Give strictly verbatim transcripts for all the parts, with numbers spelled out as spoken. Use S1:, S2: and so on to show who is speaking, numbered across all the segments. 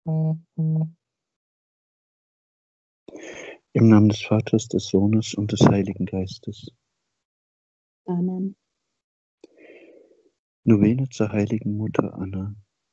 S1: Im Namen des Vaters, des Sohnes und des Heiligen Geistes.
S2: Amen.
S1: Novene zur Heiligen Mutter Anna.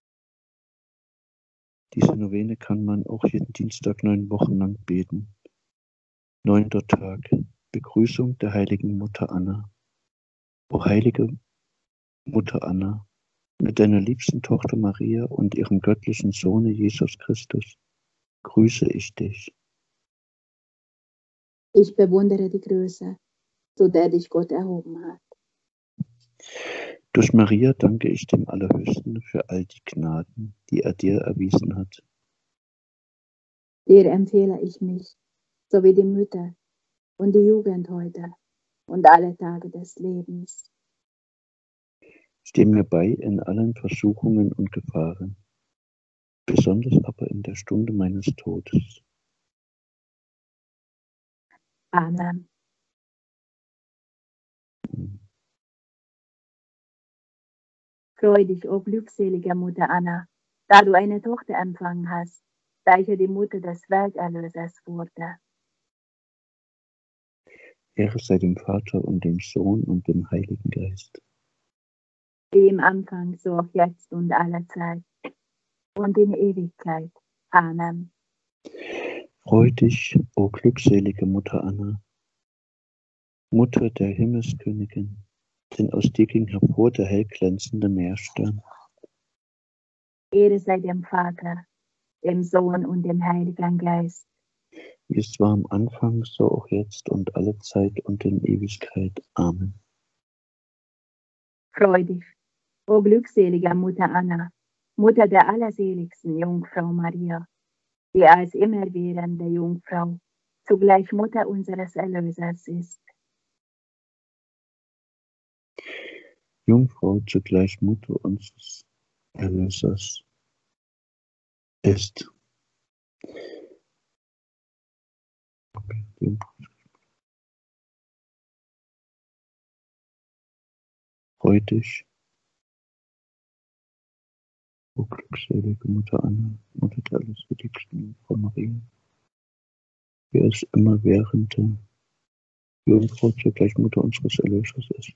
S1: Diese Novene kann man auch jeden Dienstag neun Wochen lang beten. Neunter Tag. Begrüßung der Heiligen Mutter Anna. O heilige Mutter Anna, mit deiner liebsten Tochter Maria und ihrem göttlichen Sohne Jesus Christus grüße ich dich.
S2: Ich bewundere die Größe, zu der dich Gott erhoben hat.
S1: Durch Maria danke ich dem Allerhöchsten für all die Gnaden, die er dir erwiesen hat.
S2: Dir empfehle ich mich, sowie die Mütter und die Jugend heute und alle Tage des Lebens.
S1: Steh mir bei in allen Versuchungen und Gefahren, besonders aber in der Stunde meines Todes.
S2: Amen. Freu dich, o glückselige Mutter Anna, da du eine Tochter empfangen hast, welche die Mutter des Welterlösers wurde.
S1: Ehre sei dem Vater und dem Sohn und dem Heiligen Geist.
S2: Wie im Anfang, so auch jetzt und alle Zeit und in Ewigkeit. Amen.
S1: Freu dich, o glückselige Mutter Anna, Mutter der Himmelskönigin, denn aus dir ging hervor der hellglänzende Meerstern.
S2: Ehre sei dem Vater, dem Sohn und dem Heiligen Geist.
S1: Wie es war am Anfang, so auch jetzt und alle Zeit und in Ewigkeit. Amen.
S2: Freu dich, o glückselige Mutter Anna, Mutter der allerseligsten Jungfrau Maria, die als immerwährende Jungfrau zugleich Mutter unseres Erlösers ist.
S1: Jungfrau zugleich Mutter unseres Erlösers ist. Freu dich, o glückselige Mutter Anna, Mutter der allerseligsten Jungfrau Maria, die als immerwährende Jungfrau zugleich Mutter unseres Erlösers ist.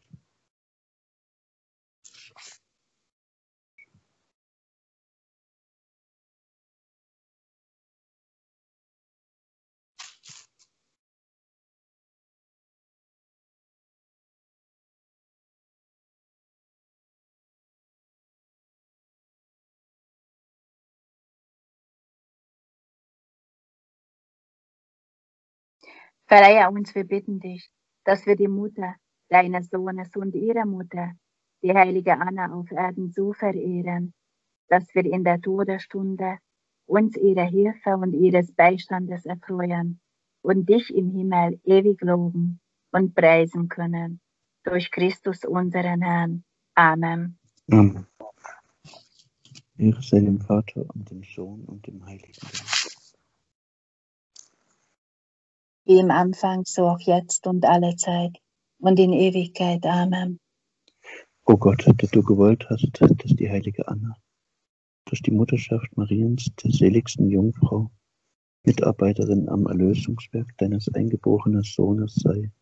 S2: Verleihe uns, wir bitten dich, dass wir die Mutter deines Sohnes und ihre Mutter, die heilige Anna auf Erden, so verehren, dass wir in der Todesstunde uns ihrer Hilfe und ihres Beistandes erfreuen und dich im Himmel ewig loben und preisen können. Durch Christus unseren Herrn. Amen.
S1: Amen. Ehre sei dem Vater und dem Sohn und dem Heiligen Geist.
S2: Wie im Anfang, so auch jetzt und alle Zeit und in Ewigkeit. Amen.
S1: O Gott, der du gewollt hast, dass die heilige Anna durch die Mutterschaft Mariens, der seligsten Jungfrau, Mitarbeiterin am Erlösungswerk deines eingeborenen Sohnes sei.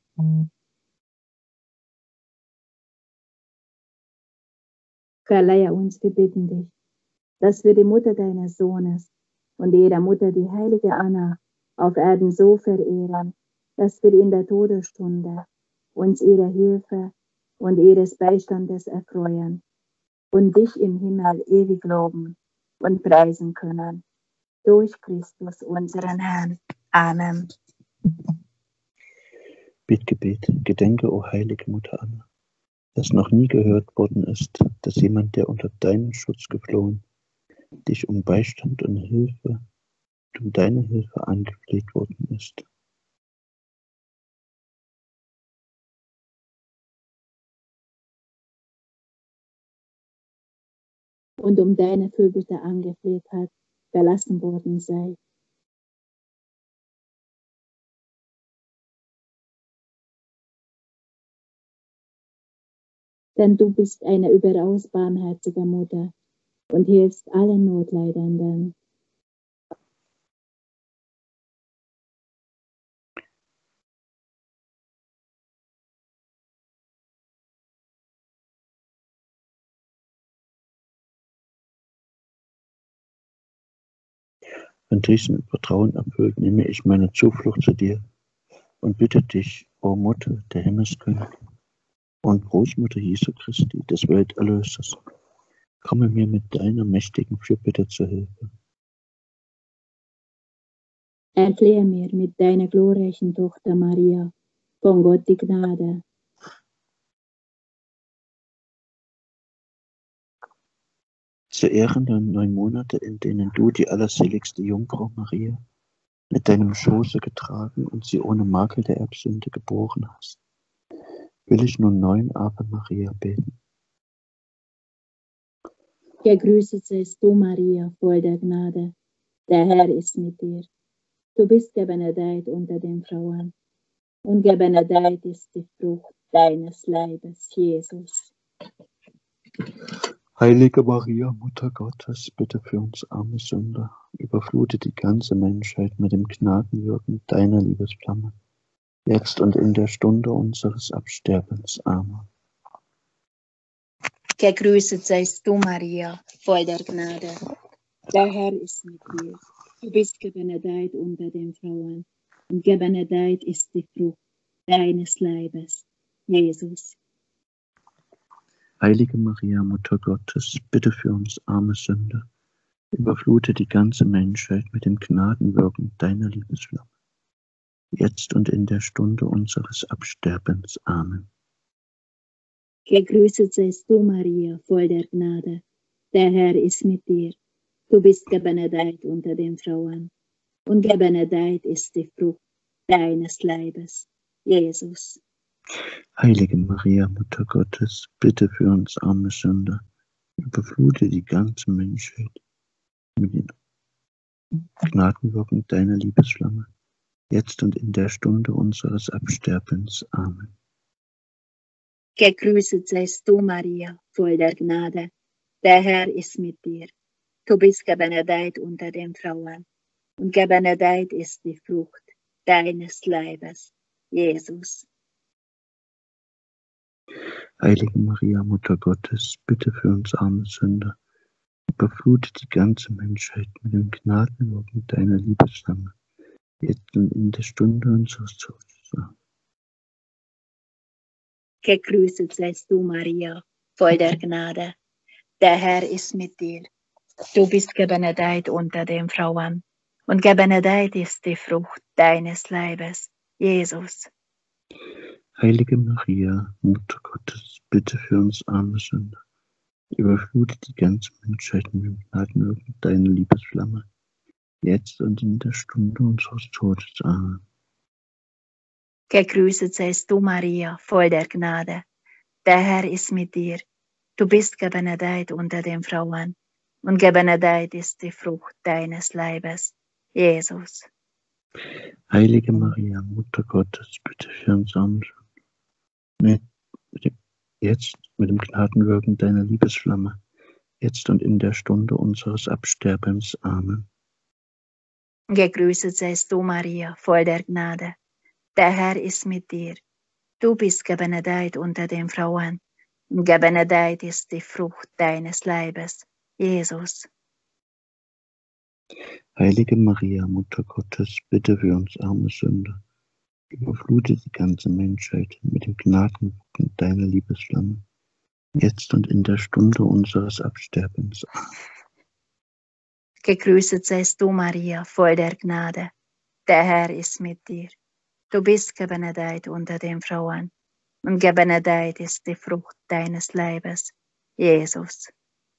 S2: Verleihe uns, wir bitten dich, dass wir die Mutter deines Sohnes und ihrer Mutter, die heilige Anna, auf Erden so verehren, dass wir in der Todesstunde uns ihrer Hilfe und ihres Beistandes erfreuen und dich im Himmel ewig loben und preisen können. Durch Christus unseren Herrn. Amen.
S1: Bittgebet, gedenke, o heilige Mutter Anna, dass noch nie gehört worden ist, dass jemand, der unter deinen Schutz geflohen, dich um Beistand und Hilfe, um deine Hilfe angefleht worden ist.
S2: Und um deine Fürbitte angefleht hat, verlassen worden sei. Denn du bist eine überaus barmherzige Mutter und hilfst allen Notleidenden.
S1: Von diesem Vertrauen erfüllt nehme ich meine Zuflucht zu dir und bitte dich, o Mutter der Himmelskönigin und Großmutter Jesu Christi, des Welterlösers, komme mir mit deiner mächtigen Fürbitte zur Hilfe.
S2: Erkläre mir mit deiner glorreichen Tochter Maria von Gott die Gnade.
S1: Zu Ehren der neun Monate, in denen du die allerseligste Jungfrau Maria mit deinem Schoße getragen und sie ohne Makel der Erbsünde geboren hast, will ich nun neun Ave Maria beten.
S2: Gegrüßet seist du, Maria, voll der Gnade. Der Herr ist mit dir. Du bist gebenedeit unter den Frauen, und gebenedeit ist die Frucht deines Leibes, Jesus.
S1: Heilige Maria, Mutter Gottes, bitte für uns arme Sünder, überflute die ganze Menschheit mit dem Gnadenwirken deiner Liebesflamme, jetzt und in der Stunde unseres Absterbens. Amen.
S2: Gegrüßet seist du, Maria, voll der Gnade. Der Herr ist mit dir. Du bist gebenedeit unter den Frauen, und gebenedeit ist die Frucht deines Leibes, Jesus.
S1: Heilige Maria, Mutter Gottes, bitte für uns arme Sünder, überflute die ganze Menschheit mit dem Gnadenwirken deiner Liebesflamme, jetzt und in der Stunde unseres Absterbens. Amen.
S2: Gegrüßet seist du, Maria, voll der Gnade. Der Herr ist mit dir. Du bist gebenedeit unter den Frauen, und gebenedeit ist die Frucht deines Leibes, Jesus.
S1: Heilige Maria, Mutter Gottes, bitte für uns arme Sünder, überflute die ganze Menschheit mit dem Gnadenwirken deiner Liebesflamme, jetzt und in der Stunde unseres Absterbens. Amen.
S2: Gegrüßet seist du, Maria, voll der Gnade. Der Herr ist mit dir. Du bist gebenedeit unter den Frauen, und gebenedeit ist die Frucht deines Leibes, Jesus.
S1: Heilige Maria, Mutter Gottes, bitte für uns arme Sünder, überflute die ganze Menschheit mit dem Gnadenwirken deiner Liebesflamme, jetzt und in der Stunde unseres Todes.
S2: Gegrüßet seist du, Maria, voll der Gnade. Der Herr ist mit dir. Du bist gebenedeit unter den Frauen, und gebenedeit ist die Frucht deines Leibes, Jesus.
S1: Heilige Maria, Mutter Gottes, bitte für uns arme Sünder, überflute die ganze Menschheit mit dem Gnadenwirken deiner Liebesflamme, jetzt und in der Stunde unseres Todes. Amen.
S2: Gegrüßet seist du, Maria, voll der Gnade. Der Herr ist mit dir. Du bist gebenedeit unter den Frauen, und gebenedeit ist die Frucht deines Leibes, Jesus.
S1: Heilige Maria, Mutter Gottes, bitte für uns arme Sünder, mit, mit dem, jetzt mit dem Gnadenwirken deiner Liebesflamme, jetzt und in der Stunde unseres Absterbens. Amen.
S2: Gegrüßet seist du, Maria, voll der Gnade. Der Herr ist mit dir. Du bist gebenedeit unter den Frauen, und gebenedeit ist die Frucht deines Leibes, Jesus.
S1: Heilige Maria, Mutter Gottes, bitte für uns arme Sünder, überflute die ganze Menschheit mit dem Gnadenwirken deiner Liebesflamme, jetzt und in der Stunde unseres Absterbens.
S2: Gegrüßet seist du, Maria, voll der Gnade. Der Herr ist mit dir. Du bist gebenedeit unter den Frauen, und gebenedeit ist die Frucht deines Leibes, Jesus.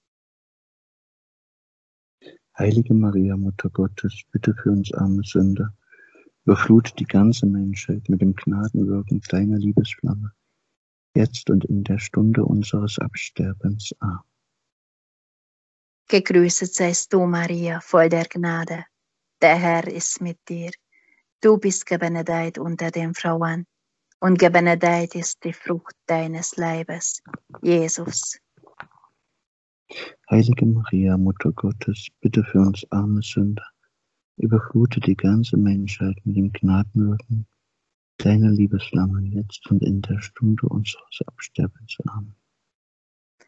S1: Heilige Maria, Mutter Gottes, bitte für uns arme Sünder, überflute die ganze Menschheit mit dem Gnadenwirken deiner Liebesflamme, jetzt und in der Stunde unseres Absterbens. Amen.
S2: Gegrüßet seist du, Maria, voll der Gnade. Der Herr ist mit dir. Du bist gebenedeit unter den Frauen, und gebenedeit ist die Frucht deines Leibes, Jesus.
S1: Heilige Maria, Mutter Gottes, bitte für uns arme Sünder, überflute die ganze Menschheit mit dem Gnadenwirken deiner Liebesflamme, jetzt und in der Stunde unseres Absterbens. Amen.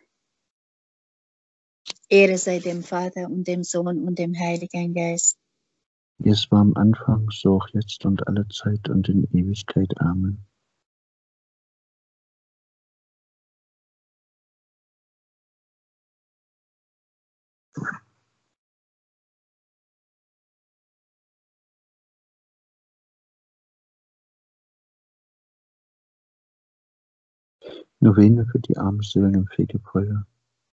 S2: Ehre sei dem Vater und dem Sohn und dem Heiligen Geist,
S1: wie es war am Anfang, so auch jetzt und alle Zeit und in Ewigkeit. Amen. Novene für die armen Seelen im Fegefeuer.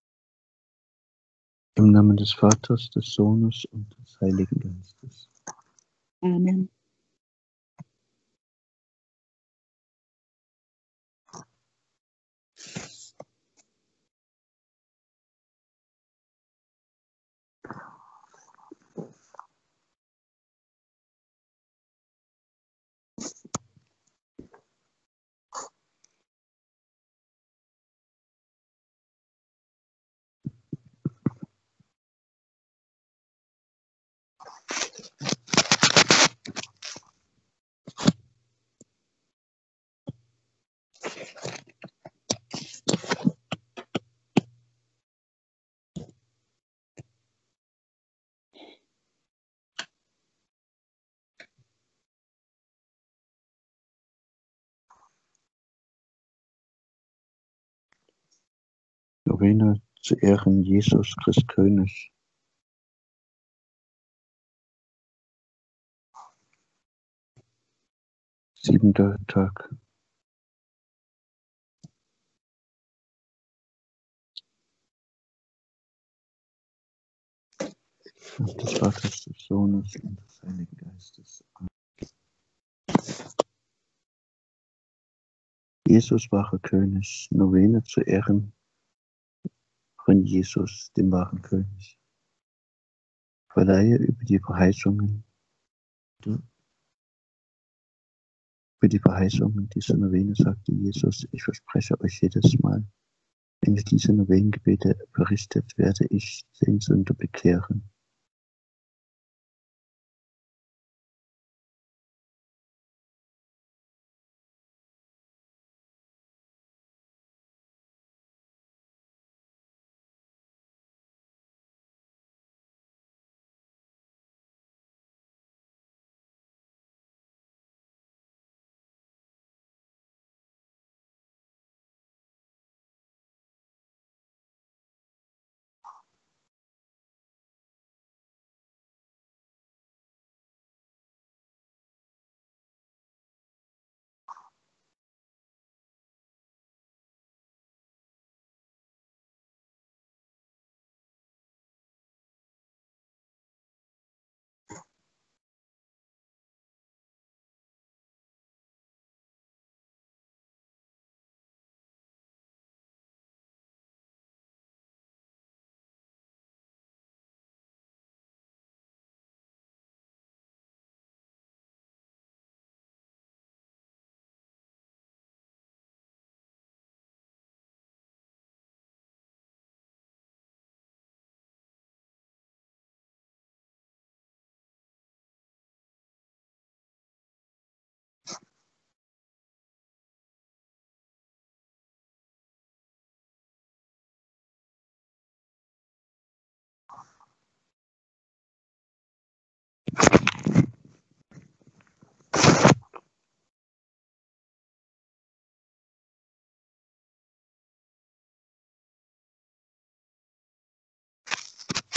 S1: Im Namen des Vaters, des Sohnes und des Heiligen Geistes.
S2: Amen.
S1: Novene zu Ehren Jesus Christ König. Siebenter Tag. Des Vaters, des Sohnes und des Heiligen Geistes. Amen. Jesus, wahrer König. Novene zu Ehren von Jesus, dem wahren König. Verleihe über die Verheißungen, über die Verheißungen dieser Novene, sagte Jesus, ich verspreche euch jedes Mal, wenn ihr diese Novenengebete verrichtet, werde ich den Sünder bekehren.